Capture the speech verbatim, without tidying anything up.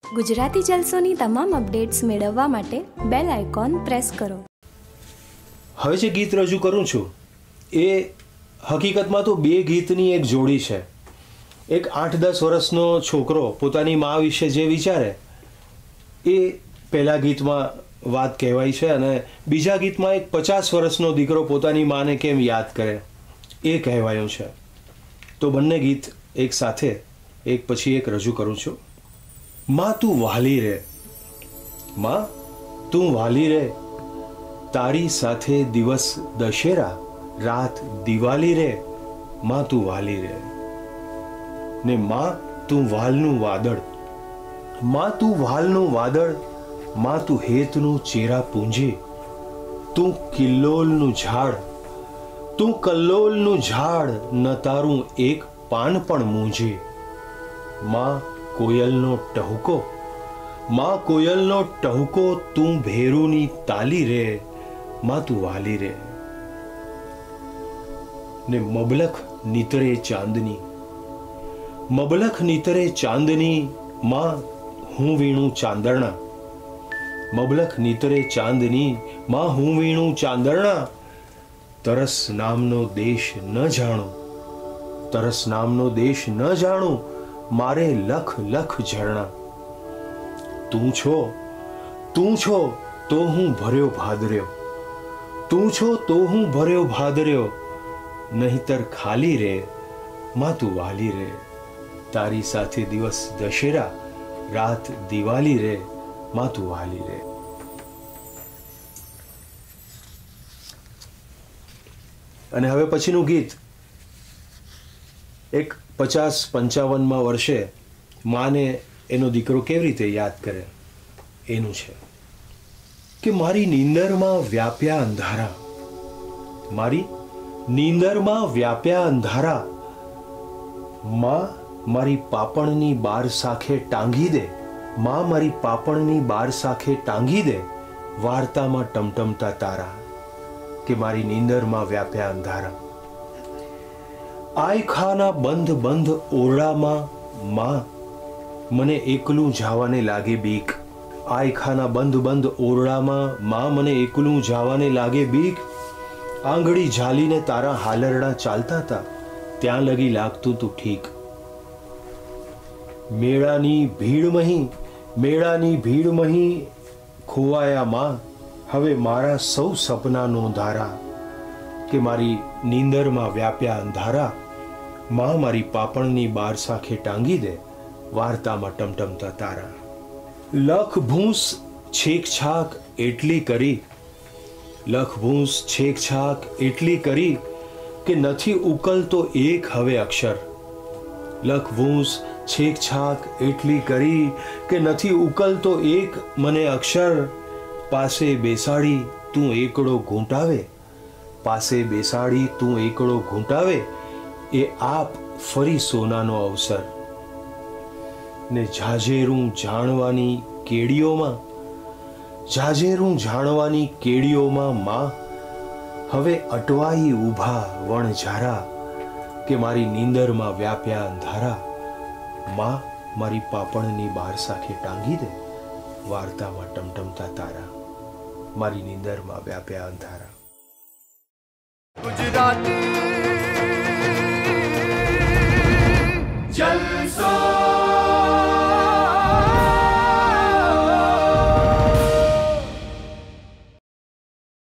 ગુજરાતી જલસોની તમામ અપડેટ્સ મેળવવા માટે બેલ આઇકોન પ્રેસ કરો. હવે જે ગીત રજૂ કરું છું એ હકીકતમાં તો બે ગીતની એક જોડી છે. એક આઠ દસ વર્ષનો છોકરો પોતાની મા વિશે જે વિચારે એ પહેલા ગીતમાં વાત કહેવાય છે, અને બીજા ગીતમાં એક પચાસ વર્ષનો દીકરો પોતાની માને કેમ યાદ કરે એ કહેવાયું છે. તો બંને ગીત એક સાથે એક પછી એક રજૂ કરું છું. માં તું વાલી રે, માં તું વાલી રે, તારી સાથે દિવસ દશેરા, રાત દિવાળી રે, માં તું વાલી રે. ને માં તું વાલનું વાદળ, માં તું વાલનું વાદળ, માં તું હેતનું ચેરા પૂંજી, તું કિલ્લોલનું ઝાડ, તું કલ્લોલનું ઝાડ, ન તારું એક પાન પણ મૂંજી. માં કોયલનો ટહુકો, માં કોયલનો ટહુકો, તું ભેરુની તાલી રે, માં તું વાલી રે. ને મબલખ નીતરે ચાંદની, મબલખ નીતરે ચાંદની, માં હું વીણું ચાંદરણા, મબલખ નીતરે ચાંદની, માં હું વીણું ચાંદરણા. તરસ નામનો દેશ ન જાણું, તરસ નામનો દેશ ન જાણું, મારે લખ લખ ઝરણા. તું છો, તું છો તો હું ભર્યો ભાદર્યો, તું છો તો હું ભર્યો ભાદર્યો, નહીતર ખાલી રે, માં તું વાલી રે. તારી સાથે દિવસ દશેરા, રાત દિવાળી રે, માં તું વાલી રે. અને હવે પછીનું ગીત એક પચાસ પંચાવનમાં વર્ષે માને એનો દીકરો કેવી રીતે યાદ કરે એનું છે કે મારી નીંદરમાં વ્યાપ્યા અંધારા, મારી નીંદરમાં વ્યાપ્યા અંધારા, માં મારી પાપણની બાર સાખે ટાંગી દે, માં મારી પાપણની બાર સાખે ટાંગી દે, વાર્તામાં ટમટમતા તારા. કે મારી નીંદરમાં વ્યાપ્યા અંધારા, આયખાના બંધ બંધ ઓરડામાં માં મને એકલું જાવાને લાગે બીક, આયખાના બંધ બંધ ઓરડામાં માં મને એકલું જાવાને લાગે બીક. આંગળી ઝાલીને તારા હાલરડા ચાલતા હતા ત્યાં લગી લાગતું તું ઠીક. મેળાની ભીડમહી, મેળાની ભીડમહી ખોવાયા માં, હવે મારા સૌ સપનાનો ધારા. કે મારી નીંદરમાં વ્યાપ્યા અંધારા, માં મારી પાપણની બાર સાખે ટાંગી દે, વાર્તામાં ટમટમતા તારા. લખ ભૂંસ છેક છાક એટલી કરી, લખ ભૂંસ છેક છાક એટલી કરી, કે નથી ઉકલતો એક હવે અક્ષર. લખ ભૂંસ છેક છાક એટલી કરી, કે નથી ઉકલતો એક મને અક્ષર. પાસે બેસાડી તું એકડો ઘૂંટાવે, પાસે બેસાડી તું એકડો ઘૂંટાવે, એ આપ ફરી સોનાનો અવસર. ને ઝાઝેરું જાણવાની કેડીઓમાં, ઝાઝેરું જાણવાની કેડીઓમાં માં હવે અટવાઈ ઊભા વણઝારા. કે મારી નીંદરમાં વ્યાપ્યા અંધારા, માં મારી પાપણની બાર સાખે ટાંગી દે, વાર્તામાં ટમટમતા તારા. મારી નીંદરમાં વ્યાપ્યા અંધારા. ગુજરાતી જલસો.